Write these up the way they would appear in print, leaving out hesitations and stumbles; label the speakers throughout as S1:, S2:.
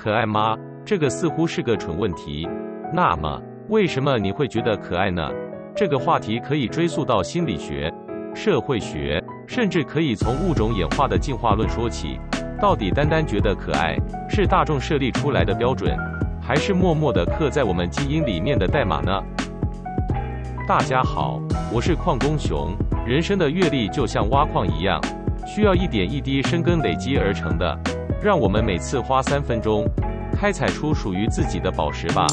S1: 可爱吗？这个似乎是个蠢问题。那么，为什么你会觉得可爱呢？这个话题可以追溯到心理学、社会学，甚至可以从物种演化的进化论说起。到底单单觉得可爱，是大众设立出来的标准，还是默默地刻在我们基因里面的代码呢？大家好，我是矿工熊。人生的阅历就像挖矿一样，需要一点一滴深耕累积而成的。让我们每次花3分钟，开采出属于自己的宝石吧。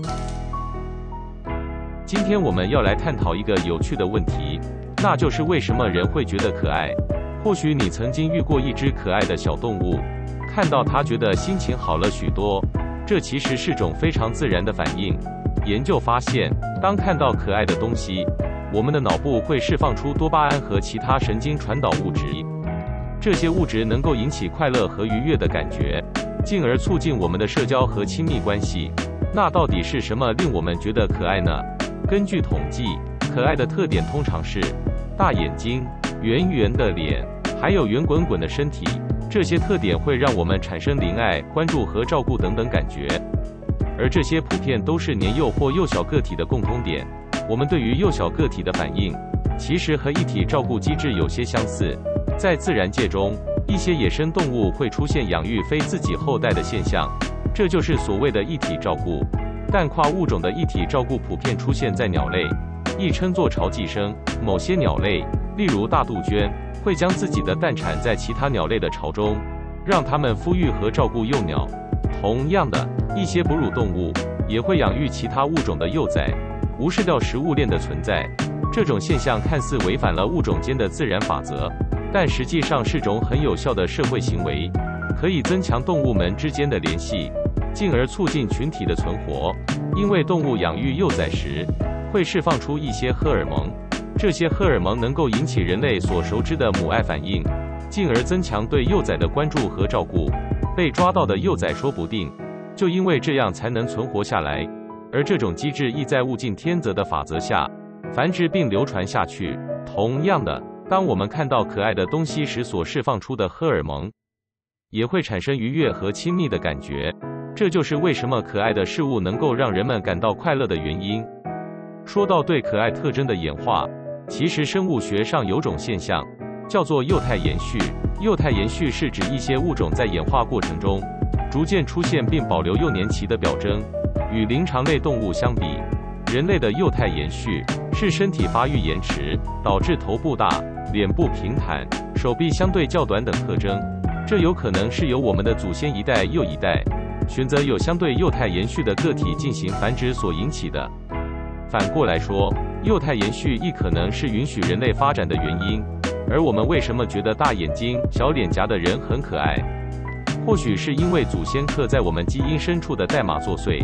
S1: 今天我们要来探讨一个有趣的问题，那就是为什么人会觉得可爱？或许你曾经遇过一只可爱的小动物，看到它觉得心情好了许多，这其实是种非常自然的反应。研究发现，当看到可爱的东西，我们的脑部会释放出多巴胺和其他神经传导物质，这些物质能够引起快乐和愉悦的感觉，进而促进我们的社交和亲密关系。那到底是什么令我们觉得可爱呢？根据统计，可爱的特点通常是大眼睛、圆圆的脸，还有圆滚滚的身体。这些特点会让我们产生怜爱、关注和照顾等等感觉，而这些普遍都是年幼或幼小个体的共通点。我们对于幼小个体的反应，其实和一体照顾机制有些相似。在自然界中，一些野生动物会出现养育非自己后代的现象，这就是所谓的一体照顾。但跨物种的一体照顾普遍出现在鸟类，亦称作巢寄生。某些鸟类，例如大杜鹃，会将自己的蛋产在其他鸟类的巢中，让它们孵育和照顾幼鸟。同样的，一些哺乳动物也会养育其他物种的幼崽，无视掉食物链的存在。这种现象看似违反了物种间的自然法则，但实际上是种很有效的社会行为，可以增强动物们之间的联系，进而促进群体的存活。因为动物养育幼崽时，会释放出一些荷尔蒙，这些荷尔蒙能够引起人类所熟知的母爱反应，进而增强对幼崽的关注和照顾。被抓到的幼崽说不定就因为这样才能存活下来，而这种机制亦在物竞天择的法则下繁殖并流传下去。同样的，当我们看到可爱的东西时所释放出的荷尔蒙，也会产生愉悦和亲密的感觉。这就是为什么可爱的事物能够让人们感到快乐的原因。说到对可爱特征的演化，其实生物学上有种现象叫做幼态延续。幼态延续是指一些物种在演化过程中逐渐出现并保留幼年期的表征。与灵长类动物相比，人类的幼态延续是身体发育延迟，导致头部大、脸部平坦、手臂相对较短等特征。这有可能是由我们的祖先一代又一代选择有相对幼态延续的个体进行繁殖所引起的。反过来说，幼态延续亦可能是允许人类发展的原因。而我们为什么觉得大眼睛、小脸颊的人很可爱？或许是因为祖先刻在我们基因深处的代码作祟。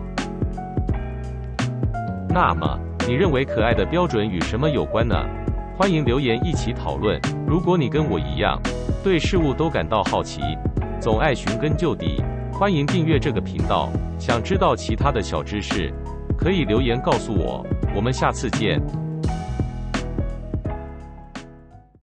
S1: 那么，你认为可爱的标准与什么有关呢？欢迎留言一起讨论。如果你跟我一样，对事物都感到好奇，总爱寻根究底，欢迎订阅这个频道。想知道其他的小知识，可以留言告诉我。我们下次见。